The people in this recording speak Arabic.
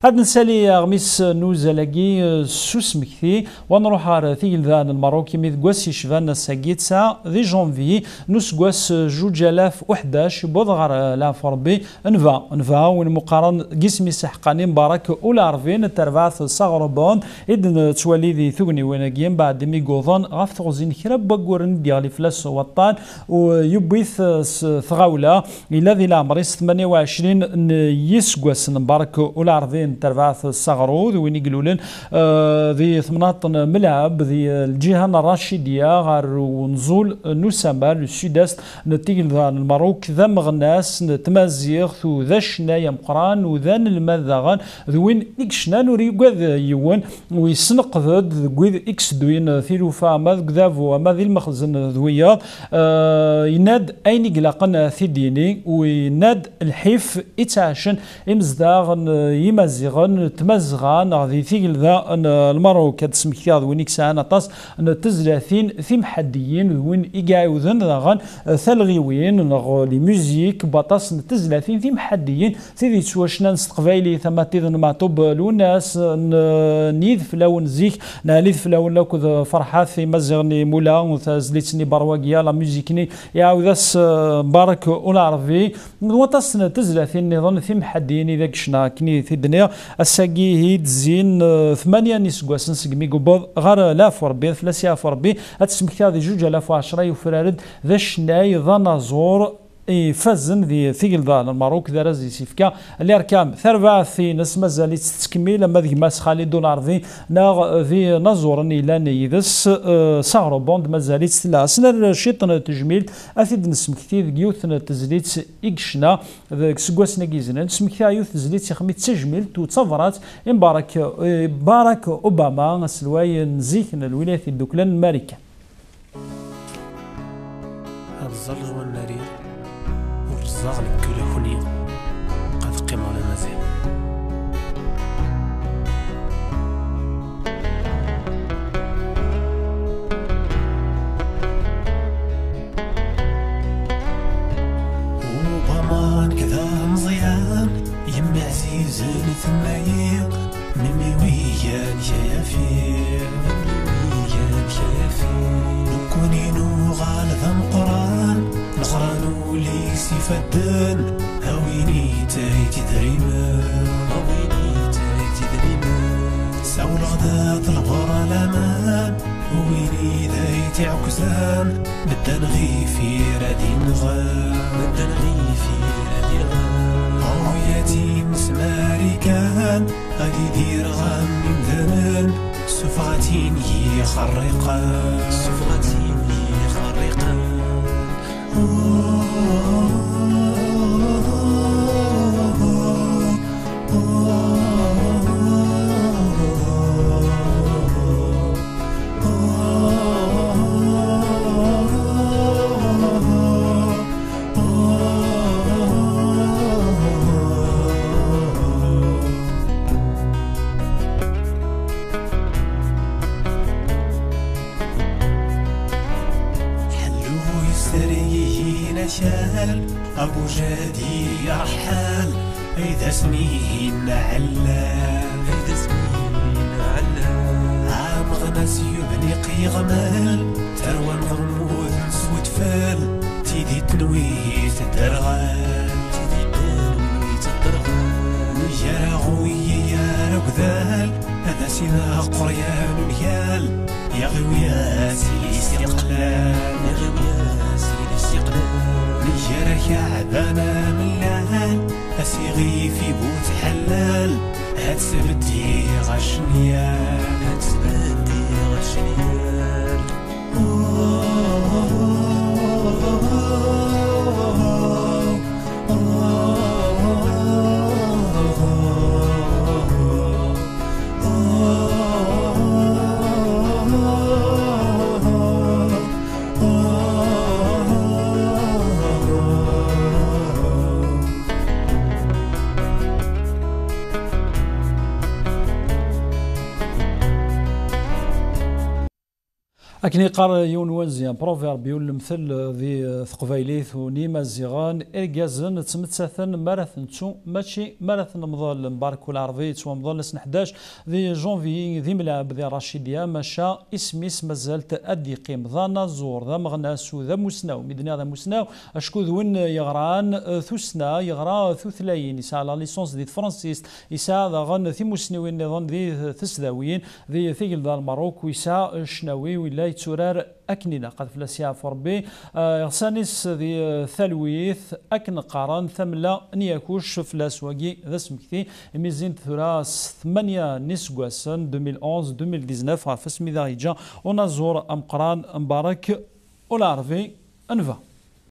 هاد نسالي غميس نوزالاكي سوسمكثي ونروح على ثيلذان الماروكي ميث شفان ساكيتسا ذي جونفي نوس 2011 بوضغر لا فربي نفا والمقارن قسمي سحقاني مبارك ولا عرفين تربعث صغربون إذن توالي ذي ثغني وناقيم بعد ميقوضان غاف تغزين كراب بقورن ديالي فلاس وطان ويبيث ثغاولة إلا ذي العمريس 28 يسقوس مبارك ولا عرفين تربعث الصغرود وين يقولون ذي ثمناط ملعب ذي الجهة الراشدية غار ونزول نوسامبا السوداست نتيجة الماروك ذا مغناس نتمازيغ ثو ذا شنايا مقران وذان المذاغان ذوين إكشنا نوري قذ يوان ويسنق ذد قذ إكس دوين ثيلوفا ماذ قذافو ماذي المخزن ذويا يناد أين قلاقنا ثديني ويناد الحيف إتعاشن إمزداغ يمازيغن تمزغان غادي ثيل ذا الماروك هاد سمكتيا وين يكسان اطاس تزلاثين ثيم حديين وين يقاعدون غان ثلغيوين لي ميوزيك باطاس تزلاثين ثيم حديين سيدي تواشنا نستقبايلي ثماتيذ معطوب لوناس نيذ فلاون زيك ناليذ فلاون لوك فرحات في مزغني مولا وثازليتني برواقيا لا ميوزيكني يعاوداس بارك ونعرفي وطاس تزلاثين نظن ثيم حديين اذا كشنا كني في الدنيا الساقي هيد زين 8 نسقواسن سقمي قبض غير لاف وربي ثلاثة فربي هتسمك هذه 2010 يفرارد ذا شناي ذا نازور فازن ذي ثقل ذا الماروك ذا رازي سيفكا اللي ركام ثربع في نس مازالت تكمل لما ذي ماس خالد دولار ناغ ذي نزورن الى نيدس صغر بوند مازالت لا سنا شيطن تجميل اثيد نسمكتي ذيوث تزليت اكشنا ذاك سكواسنا كيزنا نسمكتي يوث تزليت يخمي تجميل تو تصفرات باراك اوباما سلواي نزيك الولايات الدوكلان الماركه الزلج والنارير ورزاق لكل خنية قد قيمة ولا مازال وبمان كذا مزيان يمي عزيز ثمايق ممي ويان شيافير نكوني نوغال ذم قران نقرانو لي سيفدن هاويني تايتي دريمان ساول غدا طلبور الامان ويني ذايتي عكسان بدن غيفي رادي نغام هوياتي مسماري كان غادي دير غام ممدنن سفغاتين يخرقان أبو جادي رحال إذا سنين علام عام غناس يبني قيغمال تروى غموض نسود فال تيدي تنوي تدرغال نجارة غوية يا ركذال هذا سينا قريان ونيال يا غوياسي استقلال نجرك عبانا ملال أسيغي في بوت حلال هتسبدي غشنيال أكني قار يون وزيان بروفيرب يون المثل ذي ثقفايليث ونيما زيغان إرجازن تمتثن ماراثن تو ماشي ماراثن مضل مبارك العربي تو مضل سنة 11 ذي جونفي ذي ملعب ذي رشيديا مشا اسميس مازالت أدي قيم ذا زور ذا مغناسو ذا مسناو مدنيا ذا مسناو أشكو ذوين يغران ثوسنا يغرا ثوثلاين يسعى لا ليسونس دي فرانسيس يسعى ذا غن ثي مسنوين نظن ذي ثسداوين ذي ثقل ذا الماروك ويسعى شناوي ولا تورار أكننا قد فلاسيا فربي غسانيس ذي ثلويث أكن قارن ثملا نياكوش فلاس واقي ذا سمكتي ميزين ثراس 8 نسقاسن 2011 2019 فاسمي ذا هيجا ونزور أمقران مبارك والعربي أنفا